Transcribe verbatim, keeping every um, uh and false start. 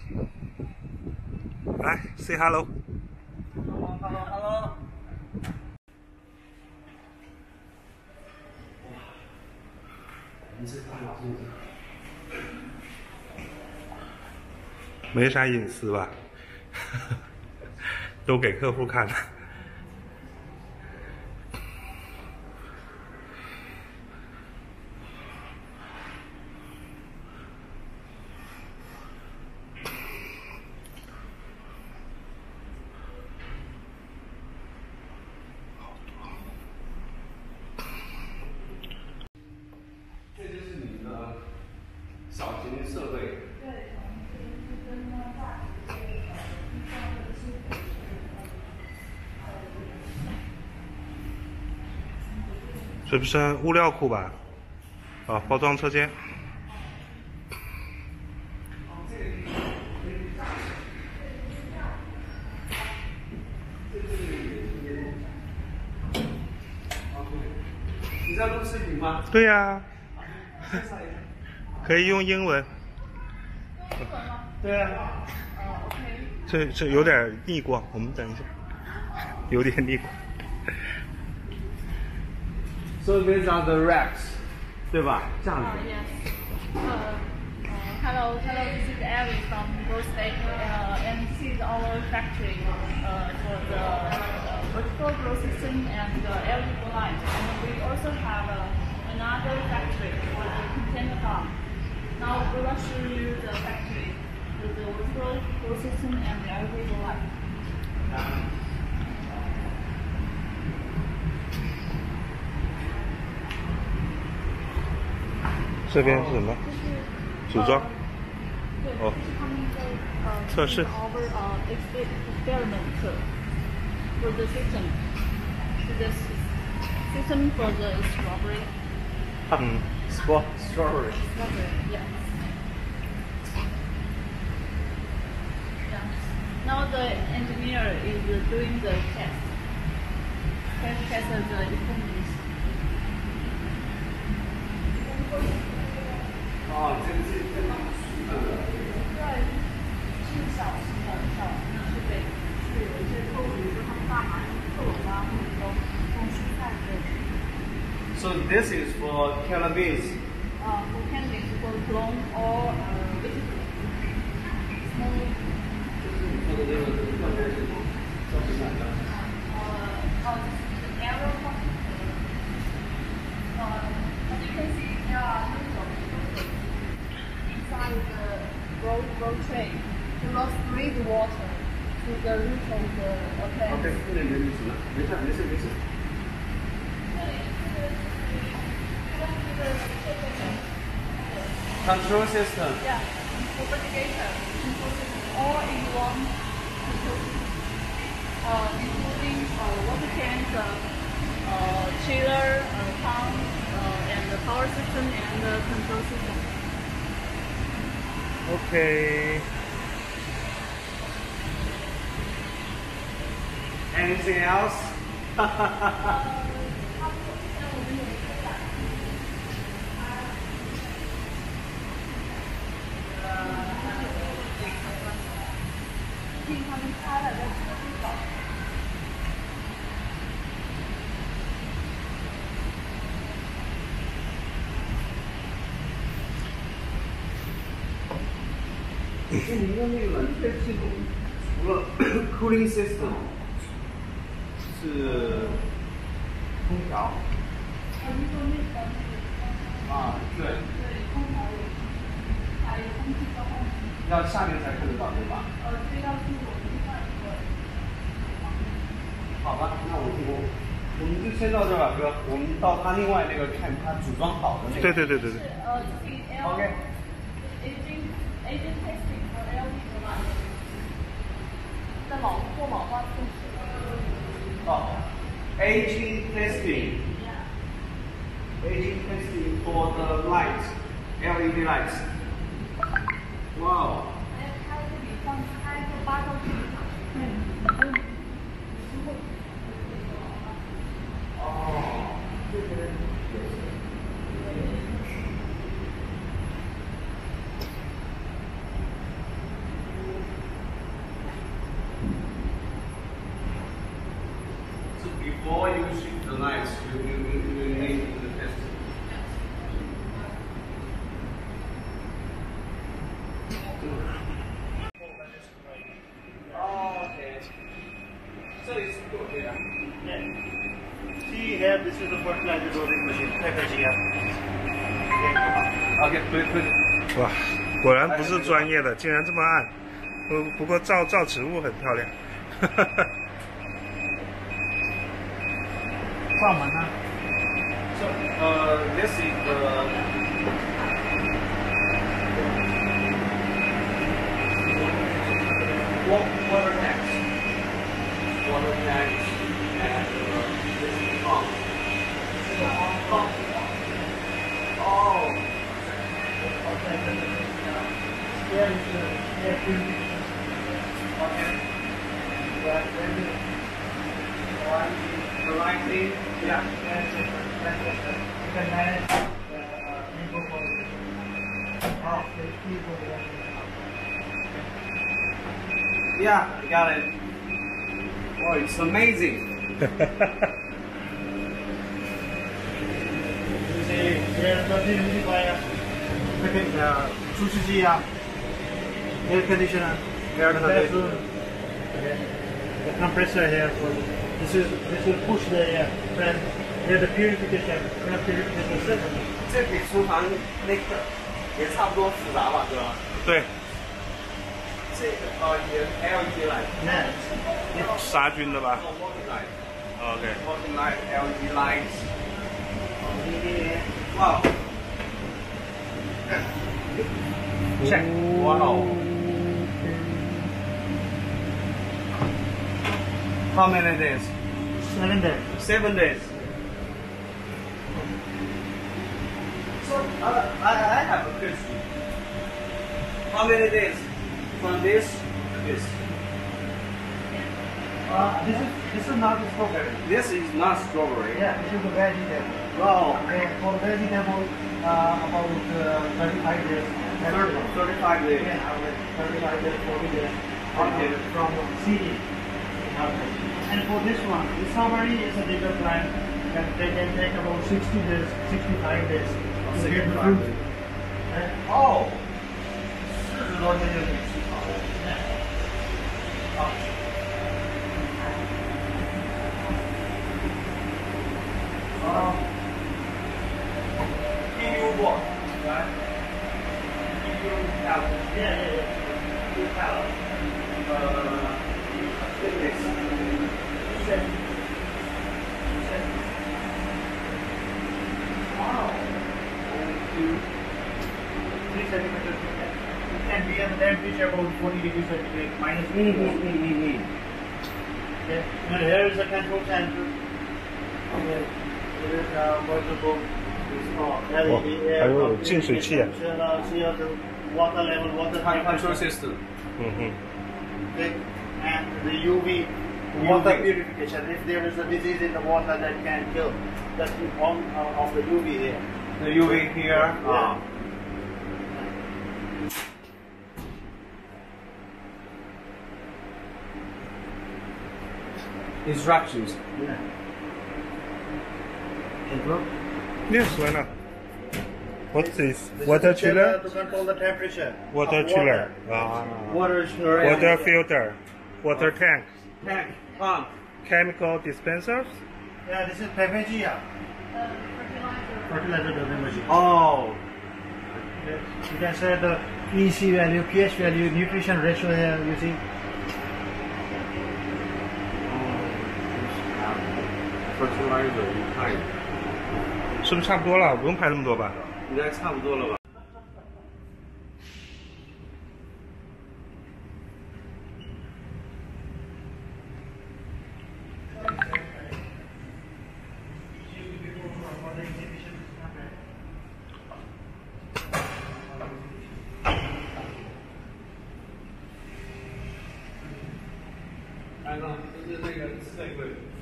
来 ，say hello。 Hello，Hello，Hello。我们是大脑控制。 没啥隐私吧？都给客户看的。 这就是你的小型设备。对， 这不是物料库吧？啊，包装车间。 你在录视频吗？ 对呀、啊。可以用英文。 用英文吗？对啊。哦 ，OK。 这这有点逆光，我们等一下。有点逆光。 So these are the racks， 对吧？这样子。 Uh, yes. Uh, uh, hello, hello. This is Abby from Growstate, uh, and this is our factory uh, for the uh, vertical grow system and the L E D light. And we also have uh, another factory for the container farm. Now we will show you the factory with the vertical grow system and the L E D light. Um, 这边是什么？组装。 对， 哦。 他们的呃测试。 Our uh experiment for the system. So the system for the strawberry. 嗯。 Straw strawberry. Strawberry, yes. Yeah. Now the engineer is doing the test. Test test of the equipment. 哦，这个是这个。 对，是小型的小型的设备，是有一些客户，比如说他们大麻克隆啊，或者说种蔬菜之类的。 So this is for cannabis. Uh, for cannabis, for clone or uh, small. 做的这个特别是叫什么来着？ Uh, uh, the arrow function. Uh, as you can see, there are noodles inside the grow grow tray. You must spray the water to the root of the uh, plant. OK，不能没事了，没事没事没事。Control system. Yeah, propagator. Control system all in one control system. Uh, including uh, water tank, uh, uh, chiller, uh, pump, uh, and the power system and the control system. OK。 Anything else? 他们开了在车上搞。 你用那个冷却系统，除了 cooling system 是空调。 啊，你说那个啊，对。 对，空调有，还有空气交换器。 要下面才看得到，对吧？ 呃，这要是我们另外一个。 好吧，那我我我们就先到这儿吧，哥。我们到他另外那个看他组装好的那个。 对对对对对。 是呃，这是 L。 OK。 aging aging testing for L E D light。在老做老化测试。 哦 ，aging testing。 Yeah. Aging testing for the light, L E D lights. Wow. 还还可以放开个八道具。嗯。 哦，这个。 you shift the lights, you you you, you need the test. Oh, okay. So it's good, yeah. Yeah. See here, this is the fertilizer dosing machine, Peppergia. Okay, click click. 哇，果然不是专业的，竟然这么暗。不不过造造植物很漂亮。 放门呢 So, uh, this is the wa- water tanks. Water tanks and uh, this is pump. Pump. Oh. Here is the air purification. Okay. The lighting. Yeah. You can manage the uh, people for oh, the people. Yeah, I got it. Oh, it's amazing. You see, here's the humidifier, second, uh, 除湿机啊 air conditioner, Air the conditioner. bathroom, okay. The compressor here for this is this will push the air, and here the purification, air purification system. 这比厨房那个也差不多复杂吧，对吧？ 对， 这个呃也 L E D light， Yeah. 杀菌的吧哦 working light， ？OK， working light L E D lights。哇 Check. Wow. How many days? Seven days. Seven days. So uh, I I have a question. How many days from this to this? Uh, this is this is not the strawberry. This is not strawberry. Yeah, this is the vegetable. Wow. And for vegetable, uh, about uh, thirty-five days. thirty, thirty-five days. Yeah, thirty-five days, forty days. Okay. Uh, from seeding. And for this one, the strawberry is a bigger plant, and they can take about sixty days, sixty-five days to get the fruit. And Oh. 四十多天就可以吃好了。 Uh, E U board, right? E U pallet. Yeah, yeah, yeah. E U pallet. Uh, thickness. Seven. Seven. Wow. Two. Three centimeters. It can be at the temperature about forty degrees centigrade, minus Mm, fifty. mm, mm, mm, mm. Okay. And here is the control center. Okay. Here is uh, multiple. Oh, L E D, air 还有 pump, 净水器啊。 uh, C O two, water level, water Con- temperature. Control system. 嗯哼， Okay. And the U V, water purification. If there is a disease in the water that can kill, that's the form uh, of the U V here. The U V here. Yeah. Instructions. Yeah. Control. Yes, why not? What's this? This Water is the chiller? to control the temperature. Water of chiller. water. Ah. Water chiller. Water filter. Water tank. Tank. Pump. Chemical dispensers. Yeah, this is Peppergia. Uh, fertilizer. Fertilizer dosing machine. Oh. You can set the E C value, pH value, nutrition ratio here, you see. Fertilizer，你看， 是不是差不多了？不用拍那么多吧？ 应该差不多了吧？ 哎，那就是那个刺猬。